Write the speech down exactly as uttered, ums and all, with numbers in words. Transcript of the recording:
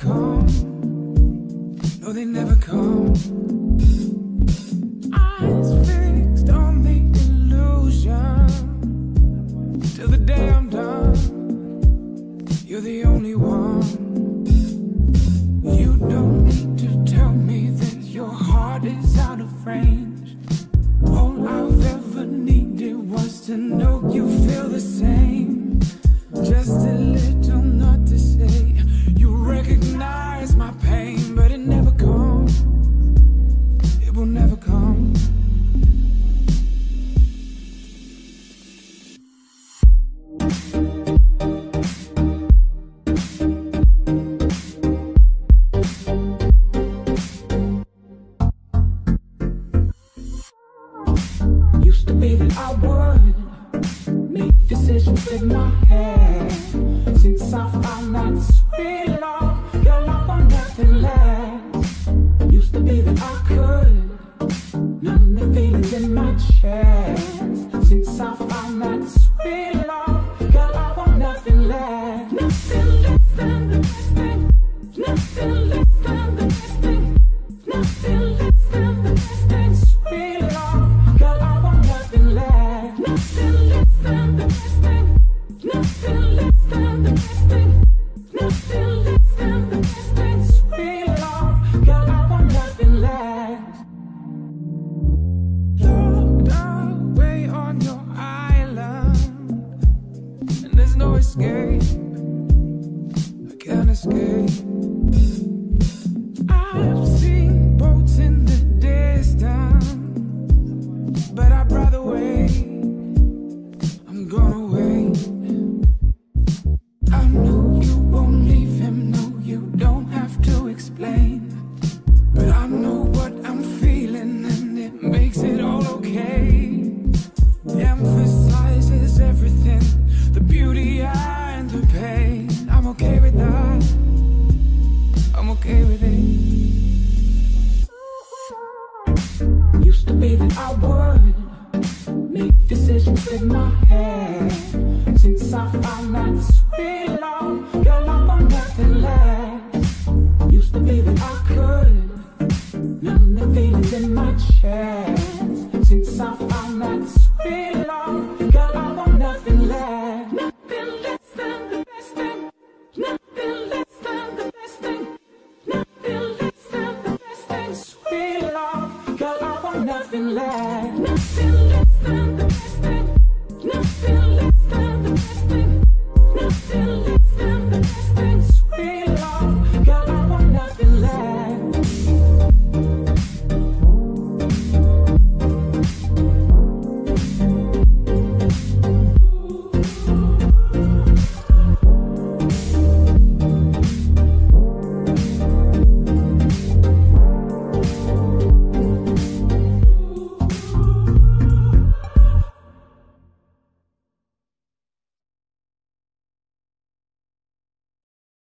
come. No, they never come. Eyes fixed on the illusion till the day I'm done. You're the only one. You don't need to tell me that your heart is out of range. All I've ever needed was to know you feel the same. Just a little not to say. You recognize my pain, but it never comes. It will never come. Used to be that I would make decisions with my head. Since I found that sweet love, your love on nothing less. Used to be that I could numb the feelings in my chest. Since I found that sweet love, your love on nothing less. Nothing less than the best thing. Nothing less than the best thing. Nothing less than the best thing. Sweet love, your love on nothing less. Nothing less than the best thing. Nothing less than the best thing. Nothing less than the best thing. Sweet love, your love on nothing less. Locked away on your island, and there's no escape. I can't escape. I've seen boats in the distance, but I'd rather wait. I'm gonna wait. I know you won't leave him, no, you don't have to explain. But I know what I'm feeling, and it makes it all okay. Emphasizes everything, the beauty and the pain. I'm okay with that. I'm okay with it. Used to be that I would make decisions with my head. Since I found that sweet love, your love on nothing less. Used to be that I could numb the feelings in my chest.